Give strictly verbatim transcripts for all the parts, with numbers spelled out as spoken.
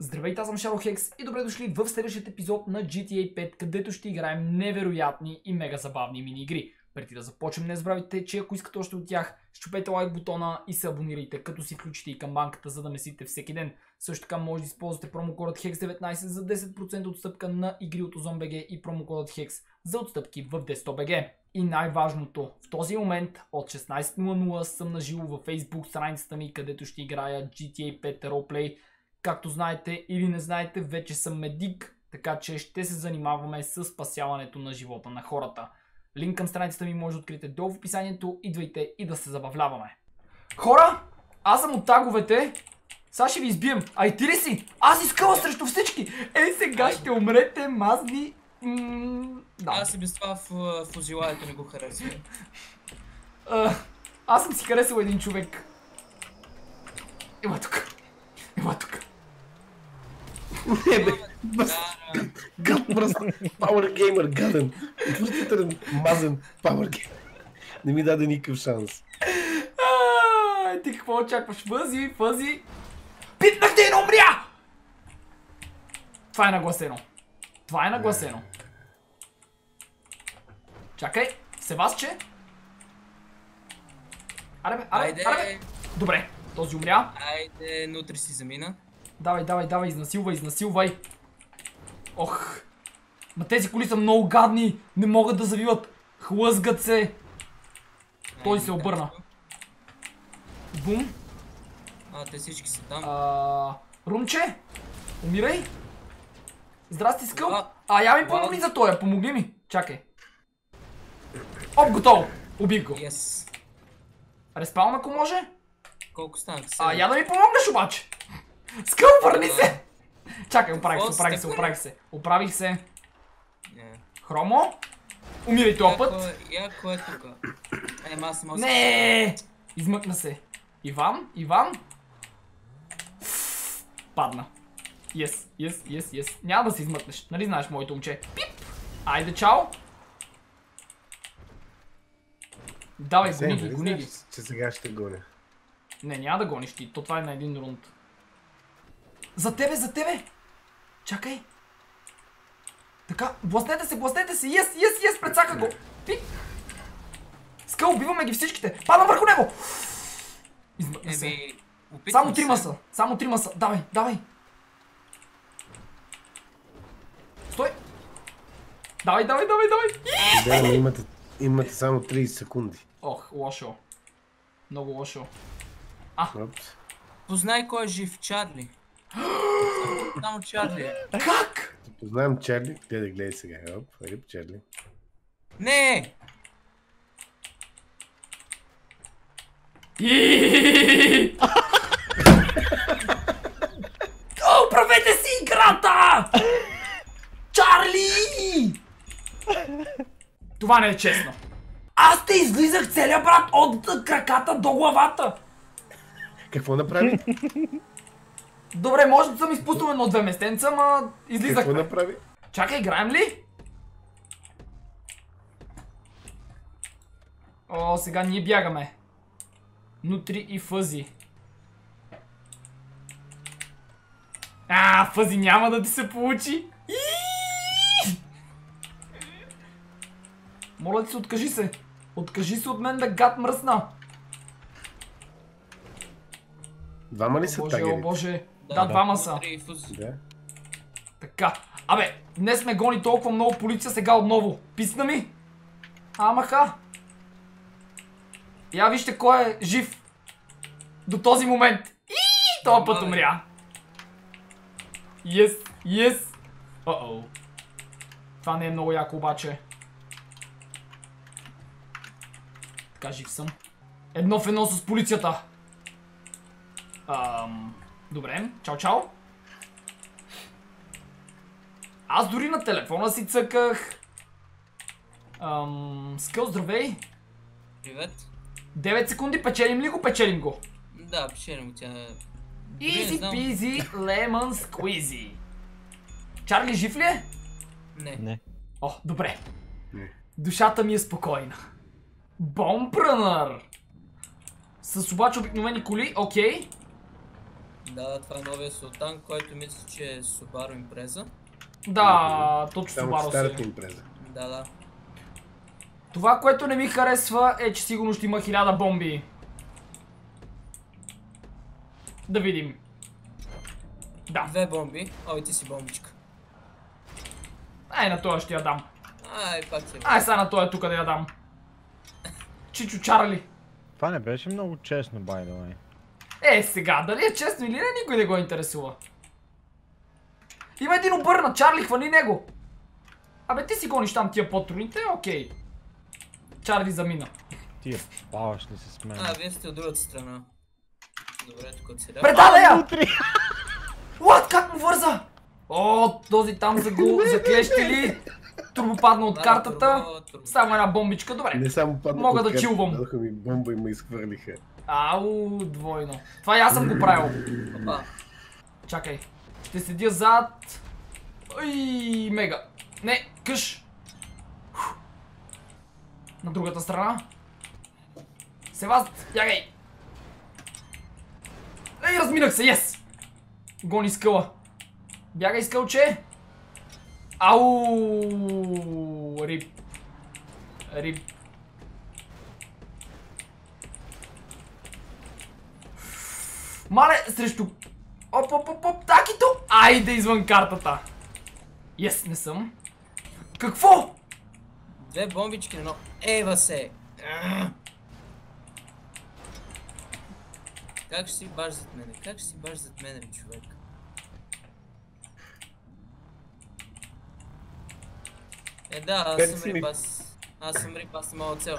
Здравейте, аз съм Shadowhex и добре дошли в следващия епизод на джи ти ей пет, където ще играем невероятни и мега забавни мини-игри. Преди да започнем, не забравяйте, че ако искате още от тях, щупете лайк бутона и се абонирайте, като си включите и камбанката, за да месите всеки ден. Също така може да използвате промокодът хекс деветнайсет за десет процента отстъпка на игри от ОзонБГ и промокодът HEX за отстъпки в DesktopBG. И най-важното, в този момент от шестнайсет нула нула съм на живо във Facebook страницата ми, където ще играя джи ти ей пет Roleplay. Както знаете или не знаете, вече съм медик, така че ще се занимаваме с спасяването на живота на хората. Линк към страницата ми може да откриете долу в описанието, идвайте и да се забавляваме. Хора, аз съм от таговете, сега ще ви избием. А и ти ли си? Аз изкъла срещу всички! Ей, сега ще умрете, мазни... М да. Аз и без това в фузилаето не го харесвам. Аз съм си харесал един човек. Има тук. Има тук. Не бе, гад мръсна, Power Gamer, гаден, отвратителен, мазен Power Gamer. Не ми даде никакъв шанс. Ай, ти какво очакваш? Фъзи, фъзи. Питнах те и не умря! Това е нагласено. Това е нагласено. Чакай, Севасче. Аре бе, аре, аре бе. Добре, този умря. Айде, нутри си замина. Давай, давай, давай, изнасилвай, изнасилвай. Ох. Ма тези коли са много гадни. Не могат да завиват. Хлъзгат се. Той се обърна. Бум. А, те всички са там. А, Румче, умирай. Здрасти, Скъл. А, я ми помогни за тоя, помогни ми. Чакай. Оп, готово. Убих го. Yes. Респаун, ако може. Колко стана? А, я да ми помогнеш обаче. Скъл, върни се. Чакай, оправих се, оправих се, оправих се. Оправих се. Хромо. Умирай този път. Яко е тук. Е, аз съм... Не! Измъкна се. Иван, Иван. Падна. Yes, yes, yes, yes. Няма да се измъкнеш. Нали знаеш моето момче? Пип! Айде, чао! Давай, гони ги, гони ги. Че сега ще гоня. Не, няма да гониш ти. То това е на един рунд. За тебе, за тебе! Чакай! Така, блъснете се, блъснете се! Yes, yes, yes! Прецака го! Пип! Скъл, убиваме ги всичките! Падам върху него! Измъкна се. Само трима са, само трима са. Давай, давай. Стой. Давай, давай, давай, давай. Да, имате, имате само трийсет секунди. Ох, лошо. Много лошо. А. Познай кой е жив, Чарли. Само Чарли. Как? Познавам Чарли. Гледай да гледай сега. Оп, рип, Чарли. Не! Оправете си играта! Чарли! Това не е честно. Аз те излизах целия брат от краката до главата. Какво направи? Добре, може да съм изпуснал едно-две местенца, ма излизах. Какво направи? Чакай, играем ли? О, сега ние бягаме. Нутри и Фъзи. А, Фъзи няма да ти се получи. Моля ти се, откажи се. Откажи се от мен, да гад мръсна. Двама ли са тагерите? О боже, да, да, двама са. Да. Така, абе, днес ме гони толкова много полиция, сега отново. Писна ми? Амаха. Я вижте кой е жив. До този момент. И този път умря. Yes, yes. Uh-oh. Това не е много яко обаче. Така, жив съм. Едно в едно с полицията. Ам, добре, чао, чао. Аз дори на телефона си цъках. Ам, Скъл, здравей. Привет. девет секунди, печелим ли го? Печелим го. Да, печелим го, тя... Easy peasy lemon squeezy. Чарли жив ли е? Не. Не. О, добре. Не. Душата ми е спокойна. Бомпрънър! С обаче обикновени коли, окей. Да, това е новия султан, който мисля, че е Subaru Impreza. Да, точно Само че Subaru старата си. импреза. Да, да. Това, което не ми харесва е, че сигурно ще има хиляда бомби. Да видим. Да. Две бомби. Ой, ти си бомбичка. Ай, на този ще я дам. Ай, пак е. Ай, сега на този тук да я дам. Чичо Чарли. Това не беше много честно, by the way. Е, сега, дали е честно или не, никой не го интересува. Има един обърнат, Чарли, хвани него. Абе, ти си гониш там тия патроните, окей. Чарли замина. Ти баваш ли се с мен? А, вие сте от другата страна. Добре, тук си да. Предаде я! What? Как му върза? О, този там са го заклещили. Турбо падна от картата. Само една бомбичка, добре. Не само падна Мога от да картата, чилвам. дадоха ми бомба и ме изхвърлиха. Ау, двойно. Това и аз съм го правил. Опа. Чакай. Ще седя зад. Ой, мега. Не, къш. Фу. На другата страна. Севаст, бягай. Ей, разминах се, ес! Гони скъла. Бягай, скълче. Ау, рип. Рип. Мале, срещу... Оп, оп, оп, оп, такито! Айде извън картата. Ес, не съм. Какво? Две бомбички, но... Ева се! Как ще си баш зад мене? Как ще си баш зад мене, човек? Е, да, аз съм рип, аз... Аз съм рип, аз съм мала цел.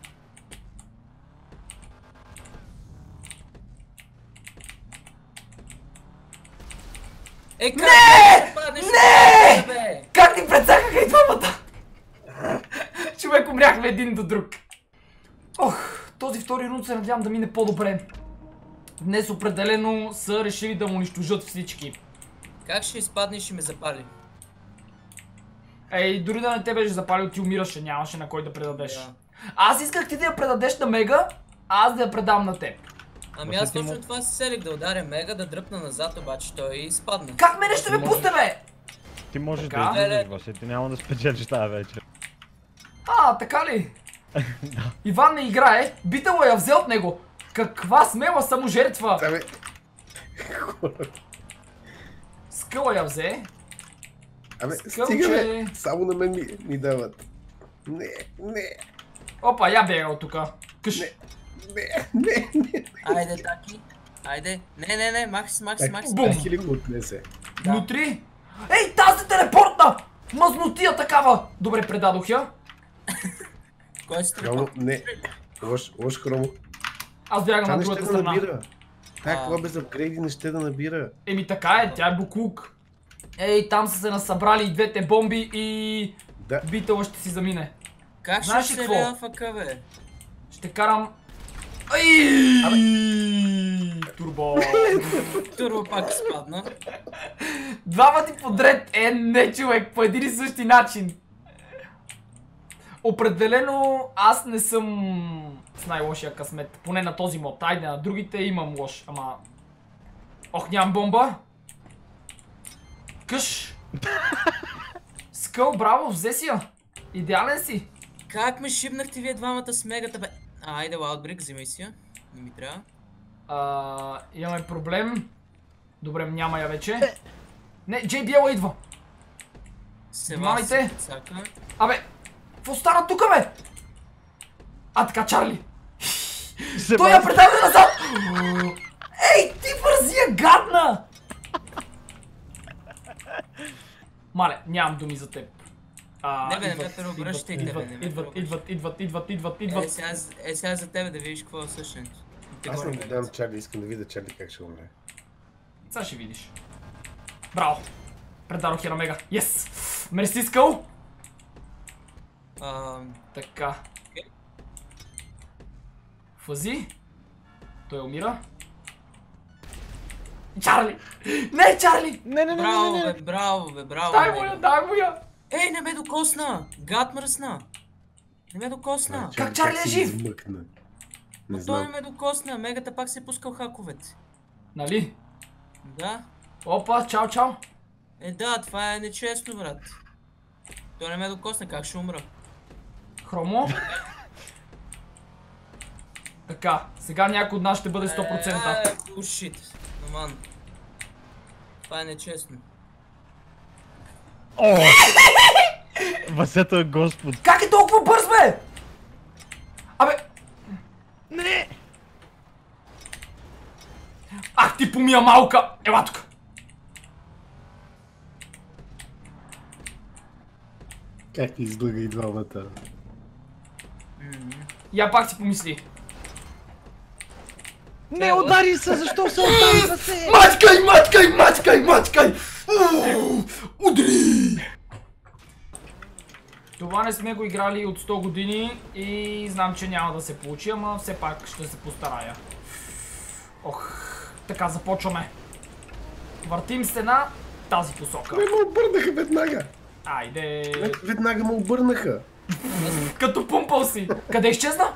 Е, как Не! паднеш? Не! Бе? Как ни прецакаха и двамата? Човек, умряхме един до друг. Ох, този втори рунд се надявам да мине по-добре. Днес определено са решили да му унищожат всички. Как ще изпаднеш и ме запали? Ей, дори да не те беше запалил, ти умираше, нямаше на кой да предадеш. Да. Аз исках ти да я предадеш на Мега, а аз да я предам на теб. Ами аз точно това си селих, да ударя Мега, да дръпна назад, обаче той изпадна. Как мене ще ме пусне, бе? Ти можеш Така. да излизаш, Васи, ти няма да спечелиш тази вечер. А, така ли? Иван не играе, Битъл я взе от него. Каква смела саможертва! Абе, Скъла я взе. абе, Скълче. стига бе, само на мен ми, ми дават. Не, не, Опа, я бега от тука. Къш. не, не, не, не. Айде, Таки. Айде. Не, не, не, Макс, Макс, Макс. Бум. Так ли го отнесе? Внутри. Ей, тази телепортна! Мазнотия такава! Добре, предадох я. Кой си Хромо, тръпа? не. Лош, лош хромо. Аз бягам Това на не ще другата да страна. набира. Тая А. кола без апгрейди не ще да набира. Еми така е, тя е буклук. Ей, там са се насъбрали и двете бомби и... Да. Битъла ще си замине. Как Знаеш ще ли се какво? рева фъка, бе? Ще карам... Ай! Турбо! Турбо пак изпадна. Два пъти подред! Е, не човек, по един и същи начин. Определено аз не съм с най-лошия късмет. Поне на този мод. Айде, на другите имам лош, ама... Ох, нямам бомба! Къш! Скъл, браво, взе си я! Идеален си! Как ме шибнахте вие двамата с Мегата, бе? А, айде, Wildbrick, взимай си я. Не ми трябва. А, имаме проблем. Добре, няма я вече. Не, Джей Би Ел идва! Внимавайте. Цака. Абе, какво стана тука, бе? А, така, Чарли! Той я предаде назад! Ей, ти вързия гадна! Мале, нямам думи за теб. А, Не бе, не идват, ме преобръщайте, идват, бе, не ме идват, идват, идват, идват, идват, Е, идват. сега, е, сега за тебе да видиш какво е същото. Аз не го дам Чарли, искам да видя Чарли как ще умре. Сега ще видиш. Браво! Предадох я на Мега. Йес! Мерси, Скъл! Така. Фази. Той умира. Чарли! Не, Чарли! Не, не, не, Браво, не, не, бе, браво, бе, браво. Дай бе. му я, дай му я! Ей, не ме докосна! Гад мръсна! Не ме докосна! Как Чарли е си жив? измъкна? Не Той не знам. ме докосна, Мегата пак се е пускал хаковете. Нали? Да? Опа, чао, чао. Е, да, това е нечестно, брат. Той не ме докосне, как ще умра? Хромо. Така, сега някой от нас ще бъде сто процента. Е, бушит. Номан. Това е нечестно. О! Васето е господ. Как е толкова бърз, бе? Абе... Не! Ах ти помия малка! Ела тук! Как ти излъга и двамата? Я пак си помисли. Не, удари се, защо се остави да се... Мачкай, мачкай, мачкай, мачкай! Уу, удри! Това не сме го играли от сто години и знам, че няма да се получи, ама все пак ще се постарая. Ох, така започваме. Въртим се на тази посока. Не ме обърнаха веднага. Айде. Веднага ме обърнаха. Като пумпал си. Къде изчезна?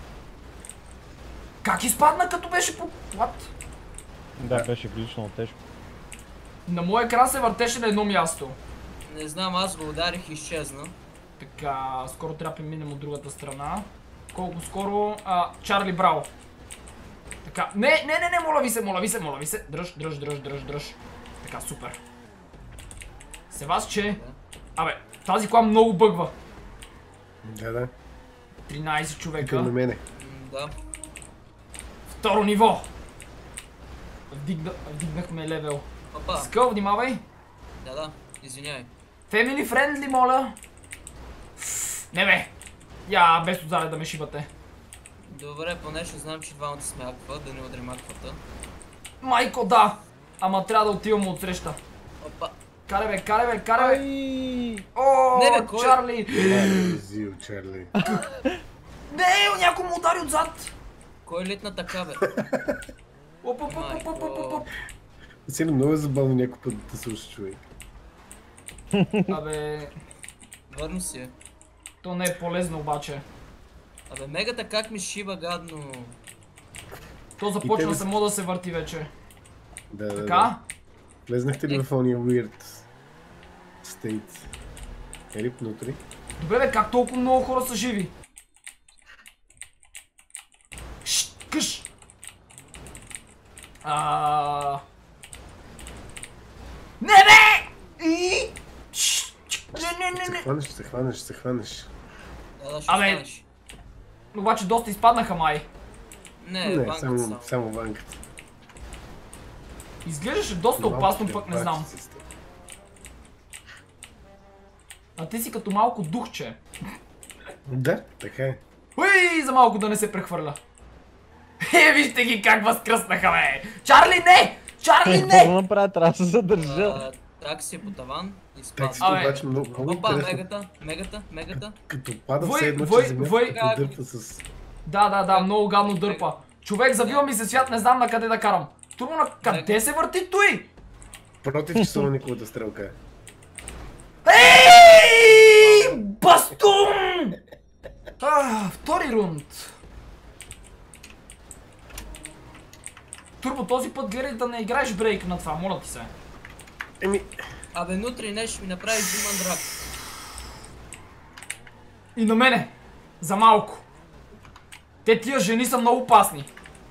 Как изпадна като беше по... What? Да, беше прилично тежко. На моя екран се въртеше на едно място. Не знам, аз го ударих и изчезна. Така, скоро трябва да минем от другата страна. Колко скоро? А, Чарли Браво. Така, не, не, не, не, моля ви се, моля ви се, моля ви се. Дръж, дръж, дръж, дръж, дръж. Така, супер. Се вас, че... Абе, тази кола много бъгва. Да, да. тринайсет Към на човека. мене. М, Да. Второ ниво. Вдигна, вдигнахме левел. Опа. Скъл, внимавай. Да, да. Извинявай. Family friendly, моля. Не бе. Я, без отзаре да ме шибате. Добре, поне ще знам, че двамата сме аква, да не удрим аквата. Майко, да. Ама трябва да отиваме от среща. Опа. Карай бе, карай бе, карай бе. Ай! О, Не, бе, кой? Чарли. Зил, Чарли. Не, някой му удари отзад. Кой литна така, бе? Оп, оп, оп, оп, оп, оп, оп. Силно много е забавно някой път да слуша човек. Абе, Върна си я. то не е полезно обаче. Абе, мегата как ми шиба гадно. То започна тебе- само да се върти вече. Да, да, Така? да. Влезнахте ли в ония weird state? Ели внутри? Добре бе, как толкова много хора са живи? Шт, къш! А... Не бе! И... Шт, Не, не, не, Се не. хванеш, се хванеш, се хванеш. Да, да, ще Абе. станеш. Обаче доста изпаднаха май. Не, Не, банката само, само. само банката. Изглеждаше доста опасно, пък не знам. А ти си като малко духче. Да, така е. Уй, за малко да не се прехвърля. Е, вижте ги как възкръснаха, бе! Чарли, не! Чарли, Какво да не! направя? Трябва да се задържа. А, такси е по таван и спада. Таксито Абе. обаче много, много Опа, интересно. мегата, мегата, мегата. Като пада Вой, все едно, вой, че земята вой. като дърпа с... Да, да, да, много гадно дърпа. Човек, завива ми се свят, не знам на къде да карам. Турбо, на къде се върти той? Против часовниковата стрелка е. Ей! Бастун! А, втори рунд. Турбо, този път гледай да не играеш брейк на това, моля ти се. Еми, Абе, нутри нещо ми направи Демон Драк. И на мене. За малко. Те тия жени са много опасни.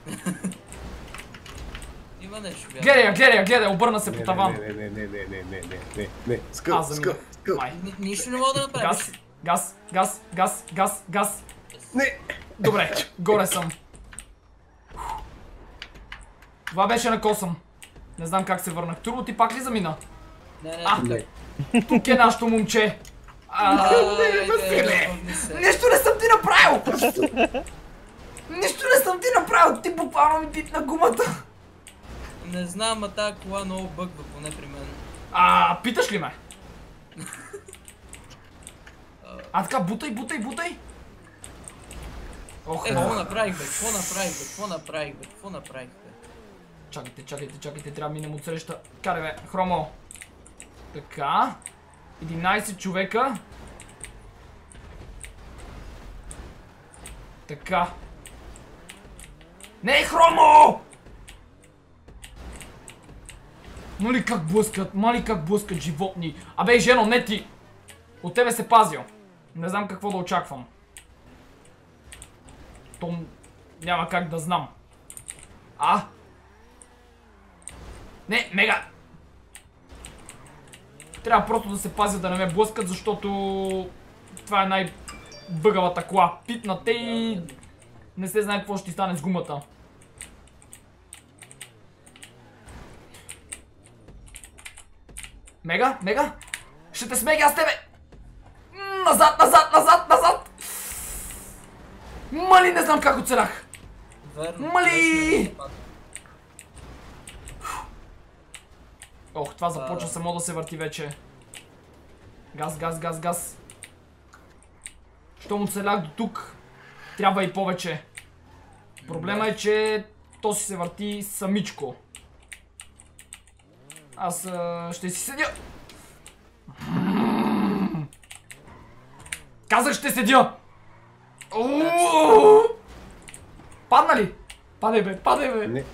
Има нещо, бях. Гледай я, гледай я, гледай, обърна се не, по не, таван. не, не, не, не, не, не, не, не, не, скъл, Аз скъл, заминах. скъл. Май. Ни- Нищо не мога да направя. Газ, газ, газ, газ, газ, газ. Не, Добре, горе съм. Това беше на косъм. Не знам как се върнах. Турбо, ти пак ли замина? Не, не, А, не. тук е нашето момче. А, Айде, Василе! върни се. Нещо не съм ти направил! Нищо не съм ти направил! Ти буквално ми пипна гумата! Не знам, а тази кола много бъгва, поне при мен. А, питаш ли ме? А така, бутай, бутай, бутай! Ох, Е, какво ох. направих, бе? Какво направих, бе? Какво направих, бе? Какво направих, бе? Чакайте, чакайте, чакайте, трябва да минем от среща. Карай бе, Хромо. Така. единайсет човека. Така. Не, Хромо! Мали как блъскат, мали как блъскат животни. Абе, жено, не ти! От тебе се пазил. Не знам какво да очаквам. То няма как да знам. А? Не, Мега! Трябва просто да се пазя да не ме блъскат, защото това е най-бъгавата кола. Питна те и не се знае какво ще стане с гумата. Мега, Мега! Ще те смега аз тебе! Назад, назад, назад, назад! Мали, не знам как оцелях! Верно. Мали! Ох, това започва само да се върти вече. Газ, газ, газ, газ. Щом оцелях до тук, трябва и повече. Проблема е, че то си се върти самичко. Аз а, ще си седя. Казах, ще седя! Падна ли? Падай бе, падай бе! Не.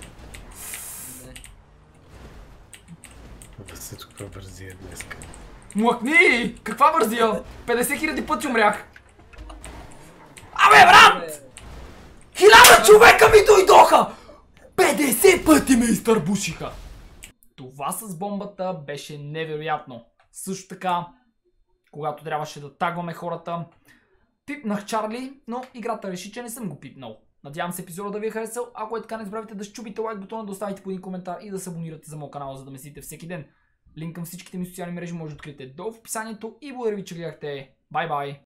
Всичко каква бързия днеска. Млъкни! Каква бързия? петдесет хиляди пъти умрях. Абе, брат! Хиляда човека ми дойдоха! петдесет пъти ме изтърбушиха! Това с бомбата беше невероятно. Също така, когато трябваше да тагваме хората, пипнах Чарли, но играта реши, че не съм го пипнал. Надявам се епизода да ви е харесал. Ако е така, не забравяйте да щупите лайк бутона, да оставите по един коментар и да се абонирате за моят канал, за да ме следите всеки ден. Линк към всичките ми социални мрежи може да откриете долу в описанието и благодаря ви, че гледахте. Бай-бай!